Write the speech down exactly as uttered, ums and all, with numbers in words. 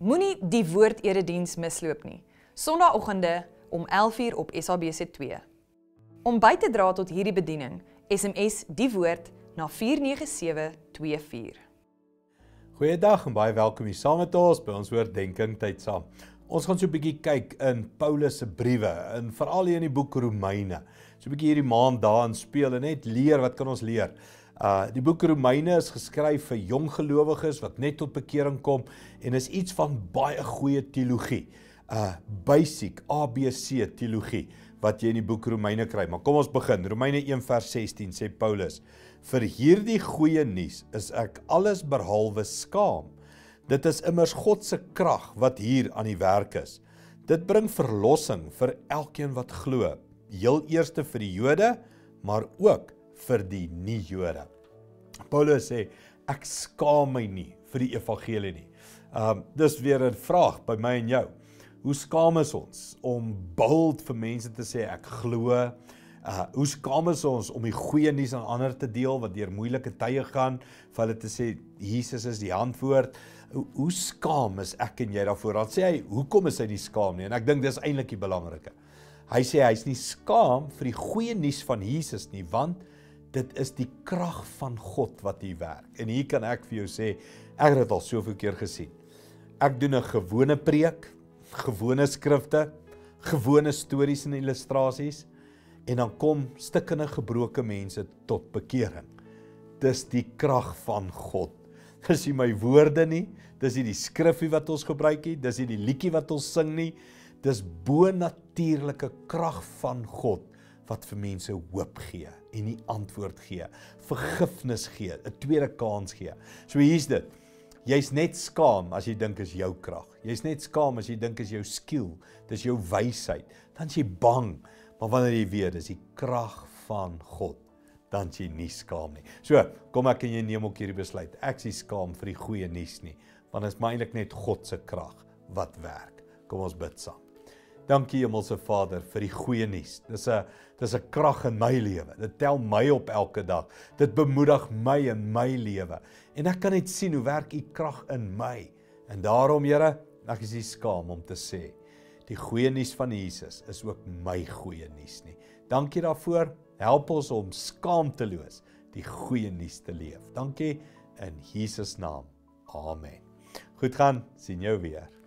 Moenie die woord-erediens misloop nie. Sondagoggende om elf uur op S A B C twee. Om by te dra tot hierdie bediening, S M S die woord na vier nege sewe twee vier. Goeiedag en baie welkom hier saam met ons by ons oordeenking tyd saam. Ons gaan so 'n bietjie kyk in Paulus se briewe, en veral hier in die boek Romeine. So 'n bietjie hierdie maand daarin speel en net leer, wat kan ons leer? Uh, die boek Romeine is geskryf vir jong gelowiges wat net tot bekering kom en is iets van baie goeie teologie. Uh, basic A B C teologie wat jy in die boek Romeine kry. Maar kom ons begin. Romeine een vers sestien sê Paulus: vir hierdie goeie nuus is ek alles behalwe skaam. Dit is immers God se krag wat hier aan die werk is. Dit bring verlossing vir elkeen wat glo. Heel eerste vir die Jode, maar ook vir die nie-Jode. Paulus sê, ek skaam my nie vir die evangelie nie. Um, dis weer 'n vraag by my en jou. Hoe skaam is ons om bold vir mense te sê, ek glo? Uh, hoe skaam is ons om die goeie nuus aan ander te deel, wat deur moeilike tye gaan, vir hulle te sê, Jesus is die antwoord? Hoe, hoe skaam is ek en jy daarvoor? Dan sê hy, hoekom is hy nie skaam nie? En ek dink dis eintlik die belangrike. Hy sê, hy is nie skaam vir die goeie nuus van Jesus nie, want dit is die krag van God wat hier werk. En hier kan ek vir jou sê, ek het dit al soveel keer gesien. Ek doen 'n gewone preek, gewone skrifte, gewone stories en illustrasies, en dan kom stikkende gebroke mense tot bekering. Dis die krag van God. Dis nie my woorde nie, dis nie die skrifgie wat ons gebruik nie, dis nie die liedjie wat ons sing nie, dis bo-natuurlike krag van God wat vir mense hoop gee en die antwoord gee, vergifnis gee, 'n tweede kans gee. So hier's dit. Jy's net skaam as jy dink is jou krag. Jy's net skaam as jy dink is jou skill, dis jou wysheid. Dan is jy bang, maar wanneer jy weet dis die krag van God, dan is jy nie skaam nie. So, kom ek en jy neem ook hierdie besluit. Ek is nie skaam vir die goeie nuus nie, want dit is maar eintlik net God se krag wat werk. Kom ons bid saam. Dankie Hemelse Vader vir die goeie nuus. Dis 'n dis 'n krag in my lewe. Dit tel my op elke dag. Dit bemoedig my in my lewe. En ek kan net sien hoe werk U krag in my. En daarom, Here, ek is nie skaam om te sê, die goeie nuus van Jesus is ook my goeie nuus nie. Dankie daarvoor. Help ons om skaamteloos die goeie nuus te leef. Dankie in Jesus naam. Amen. Goed gaan, sien jou weer.